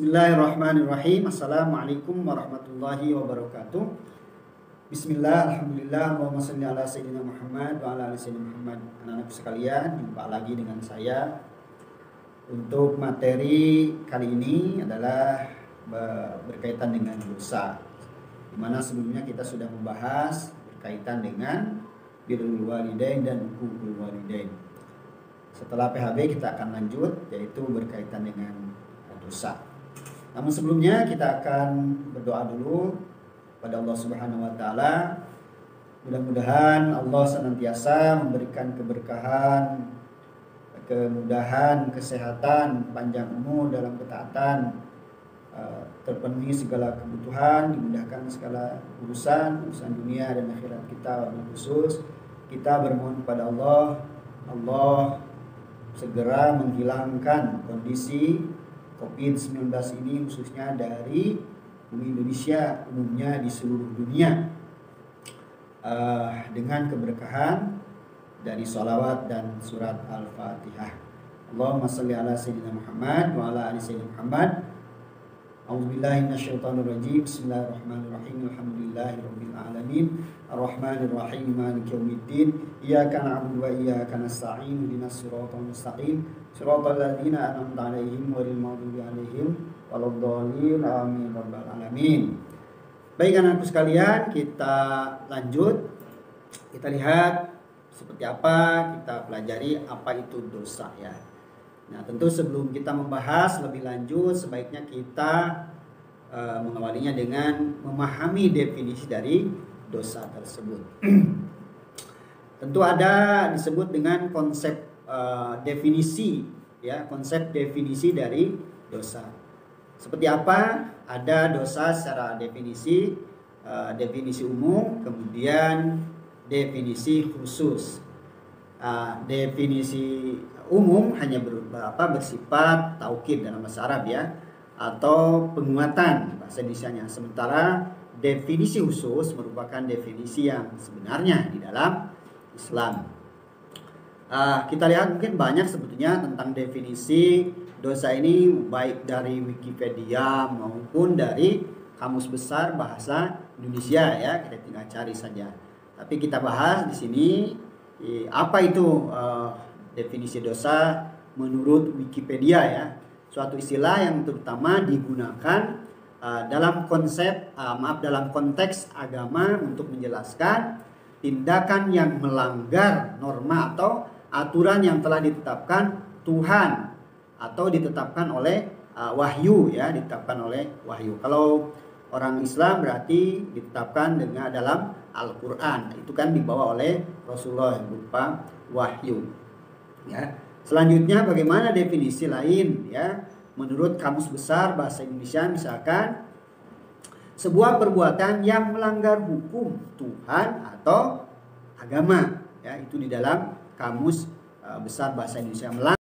Bismillahirrahmanirrahim. Assalamualaikum warahmatullahi wabarakatuh. Bismillah, alhamdulillah, Allahumma sholli ala sayyidina Muhammad wa ala ali sayyidina Muhammad. Anak-anakku sekalian, jumpa lagi dengan saya. Untuk materi kali ini adalah berkaitan dengan dosa, dimana sebelumnya kita sudah membahas berkaitan dengan birrul walidain dan uququl walidain. Setelah PHB kita akan lanjut, yaitu berkaitan dengan dosa. Namun sebelumnya kita akan berdoa dulu pada Allah Subhanahu wa taala. Mudah-mudahan Allah senantiasa memberikan keberkahan, kemudahan, kesehatan, panjang umur dalam ketaatan, terpenuhi segala kebutuhan, dimudahkan segala urusan dunia dan akhirat kita. Khusus kita bermohon kepada Allah segera menghilangkan kondisi COVID-19 ini, khususnya dari bumi Indonesia, umumnya di seluruh dunia, dengan keberkahan dari sholawat dan surat Al-Fatihah. Allahumma sholli ala sayyidina Muhammad wa ala ali sayyidina Muhammad. A'udzubillahi minasyaitonirrajim. Bismillahirrahmanirrahim. Alhamdulillahirabbil alamin. Arrahmanirrahim. Maliki yaumiddin. Iyyaka na'budu wa iyyaka nasta'in. Ihdinas siratal mustaqim. Siratal ladzina an'amta 'alaihim ghairil maghdubi 'alaihim waladdallin. Amin rabbal alamin. Baik anak-anakku sekalian, kita lanjut. Kita lihat seperti apa, kita pelajari apa itu dosa ya. Nah, tentu sebelum kita membahas lebih lanjut, sebaiknya kita mengawalinya dengan memahami definisi dari dosa tersebut. Tentu ada disebut dengan konsep definisi ya, konsep definisi dari dosa. Seperti apa? Ada dosa secara definisi, definisi umum, kemudian definisi khusus. Definisi umum hanya bersifat taukid dalam bahasa Arab ya, atau penguatan bahasa Indonesianya. Sementara definisi khusus merupakan definisi yang sebenarnya di dalam Islam. Kita lihat mungkin banyak sebetulnya tentang definisi dosa ini, baik dari Wikipedia maupun dari Kamus Besar Bahasa Indonesia ya. Kita tinggal cari saja. Tapi kita bahas di sini apa itu definisi dosa menurut Wikipedia ya. Suatu istilah yang terutama digunakan dalam konteks agama untuk menjelaskan tindakan yang melanggar norma atau aturan yang telah ditetapkan Tuhan atau ditetapkan oleh wahyu ya, ditetapkan oleh wahyu. Kalau orang Islam berarti ditetapkan dengan dalam Al-Quran, itu kan dibawa oleh Rasulullah berupa wahyu ya. Selanjutnya bagaimana definisi lain ya, menurut Kamus Besar Bahasa Indonesia, misalkan sebuah perbuatan yang melanggar hukum Tuhan atau agama ya, itu di dalam Kamus Besar Bahasa Indonesia.